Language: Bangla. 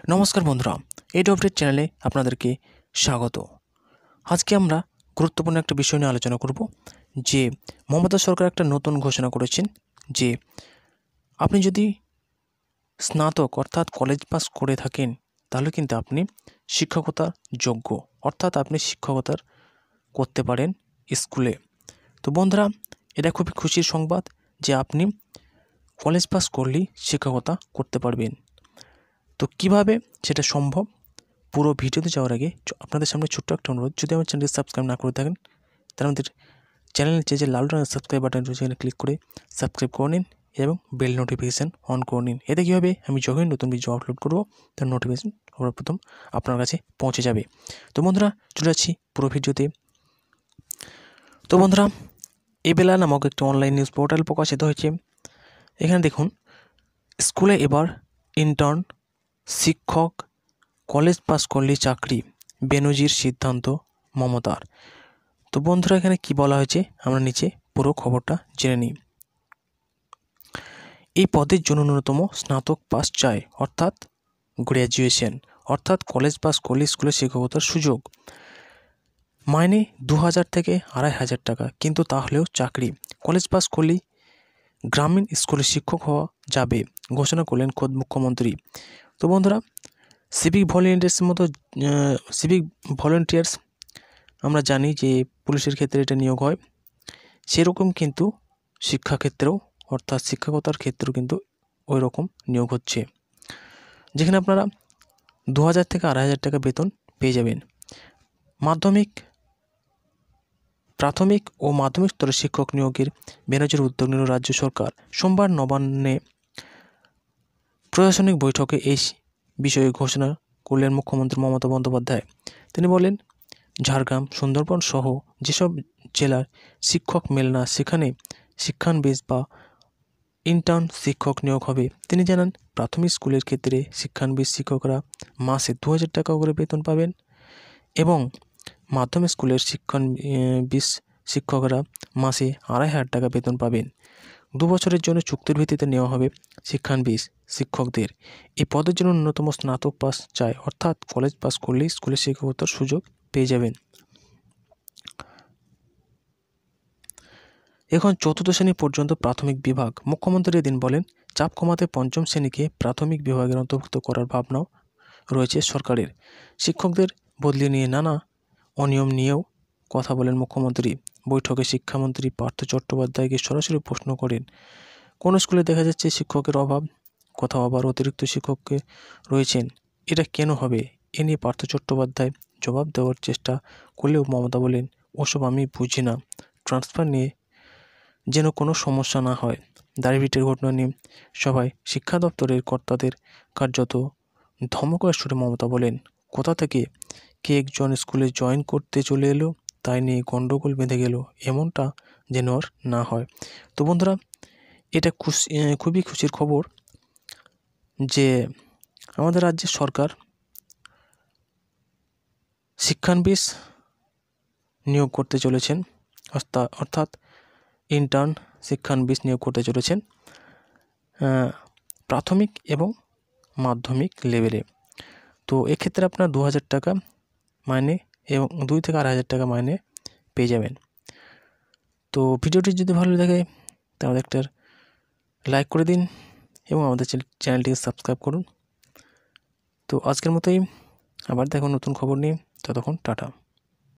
নমস্কার বন্ধুরা, এডু আপডেট চ্যানেলে আপনাদেরকে স্বাগত। আজকে আমরা গুরুত্বপূর্ণ একটা বিষয় নিয়ে আলোচনা করব যে মমতা সরকার একটা নতুন ঘোষণা করেছেন যে আপনি যদি স্নাতক অর্থাৎ কলেজ পাস করে থাকেন তাহলে কিন্তু আপনি শিক্ষকতার যোগ্য, অর্থাৎ আপনি শিক্ষকতার করতে পারেন স্কুলে। তো বন্ধুরা, এটা খুবই খুশির সংবাদ যে আপনি কলেজ পাস করলেই শিক্ষকতা করতে পারবেন। তো কিভাবে সেটা সম্ভব, পুরো ভিডিওতে যাওয়ার আগে আপনাদের সামনে ছোট্ট একটা অনুরোধ, যদি আমার চ্যানেলটি সাবস্ক্রাইব না করে থাকেন তাহলে আমাদের চ্যানেলের যে লাল রঙের সাবস্ক্রাইব বাটন রয়েছে সেখানে ক্লিক করে সাবস্ক্রাইব করে নিন এবং বেল নোটিফিকেশান অন করে নিন। এতে কী হবে, আমি যখনই নতুন ভিডিও আপলোড করবো তার নোটিফিকেশান সর্বপ্রথম আপনার কাছে পৌঁছে যাবে। তো বন্ধুরা, চলে যাচ্ছি পুরো ভিডিওতে। তো বন্ধুরা, এবেলা নামক একটি অনলাইন নিউজ পোর্টাল প্রকাশিত হয়েছে। এখানে দেখুন, স্কুলে এবার ইন্টার্ন শিক্ষক, কলেজ পাস করলেই চাকরি, বেনজির সিদ্ধান্ত মমতার। তো বন্ধুরা, এখানে কি বলা হয়েছে আমরা নিচে পুরো খবরটা জেনে নিই। এই পদের জন্য ন্যূনতম স্নাতক পাস চাই, অর্থাৎ গ্র্যাজুয়েশন, অর্থাৎ কলেজ পাস করলে স্কুলে শিক্ষকতার সুযোগ। মাইনে 2000 থেকে 2500 টাকা, কিন্তু তাহলেও চাকরি। কলেজ পাস করলেই গ্রামীণ স্কুলে শিক্ষক হওয়া যাবে, ঘোষণা করলেন খোদ মুখ্যমন্ত্রী। তো বন্ধুরা, সিভিক ভলেন্টিয়ার্স আমরা জানি যে পুলিশের ক্ষেত্রে এটা নিয়োগ হয়, সেরকম কিন্তু শিক্ষাক্ষেত্রেও অর্থাৎ শিক্ষকতার ক্ষেত্রেও কিন্তু ওই রকম নিয়োগ হচ্ছে, যেখানে আপনারা 2000 থেকে 2500 টাকা বেতন পেয়ে যাবেন। প্রাথমিক ও মাধ্যমিক স্তরের শিক্ষক নিয়োগের বেনজির উদ্যোগ নিল রাজ্য সরকার। সোমবার নবান্নে প্রশাসনিক বৈঠকে এই বিষয়ে ঘোষণা করলেন মুখ্যমন্ত্রী মমতা বন্দ্যোপাধ্যায়। তিনি বলেন, ঝাড়গ্রাম, সুন্দরবন সহ যেসব জেলার শিক্ষক মেলে না সেখানে শিক্ষানবিশ বা ইন্টার্ন শিক্ষক নিয়োগ হবে। তিনি জানান, প্রাথমিক স্কুলের ক্ষেত্রে শিক্ষানবিশ শিক্ষকরা মাসে 2000 টাকা করে বেতন পাবেন এবং মাধ্যমিক স্কুলের শিক্ষানবিশ শিক্ষকরা মাসে 2500 টাকা বেতন পাবেন। 2 বছরের জন্য চুক্তির ভিত্তিতে নেওয়া হবে শিক্ষানবিশ শিক্ষকদের। এই পদের জন্য ন্যূনতম স্নাতক পাস চাই, অর্থাৎ কলেজ পাস করলেই স্কুলে শিক্ষকতার সুযোগ পেয়ে যাবেন। এখন 4th শ্রেণী পর্যন্ত প্রাথমিক বিভাগ। মুখ্যমন্ত্রী এদিন বলেন, চাপ কমাতে 5ম শ্রেণীকে প্রাথমিক বিভাগের অন্তর্ভুক্ত করার ভাবনাও রয়েছে সরকারের। শিক্ষকদের বদলি নিয়ে নানা অনিয়ম নিয়েও কথা বলেন মুখ্যমন্ত্রী। বৈঠকে শিক্ষামন্ত্রী পার্থ চট্টোপাধ্যায়কে সরাসরি প্রশ্ন করেন, কোন স্কুলে দেখা যাচ্ছে শিক্ষকের অভাব, কোথাও আবার অতিরিক্ত শিক্ষককে রয়েছেন, এটা কেন হবে? এ নিয়ে পার্থ চট্টোপাধ্যায় জবাব দেওয়ার চেষ্টা করলেও মমতা বলেন, ওসব আমি বুঝি না, ট্রান্সফার নিয়ে যেন কোনো সমস্যা না হয়। দাড়িভিটের ঘটনা নিয়ে সভায় শিক্ষা দপ্তরের কর্তাদের কার্যত ধমকের সুরে মমতা বলেন, কোথা থেকে কে একজন স্কুলে জয়েন করতে চলে এলো, তাই নিয়ে গণ্ডগোল বেঁধে গেল, এমনটা যেন আর না হয়। তো বন্ধুরা, এটা খুবই খুশির খবর যে আমাদের রাজ্যের সরকার শিক্ষানবিশ নিয়োগ করতে চলেছেন, অর্থাৎ ইন্টার্ন শিক্ষানবিশ নিয়োগ করতে চলেছেন প্রাথমিক এবং মাধ্যমিক লেভেলে। তো এক্ষেত্রে আপনার 2000 টাকা মাইনে এবং 2 থেকে 2500 টাকা মাইনে পেয়ে যাবেন। তো ভিডিওটি যদি ভালো লাগে তাহলে একটা লাইক করে দিন এবং আমাদের চ্যানেলটিকে সাবস্ক্রাইব করুন। তো আজকের মতোই আবার দেখুন নতুন খবর নিয়ে, ততক্ষণ টাটা।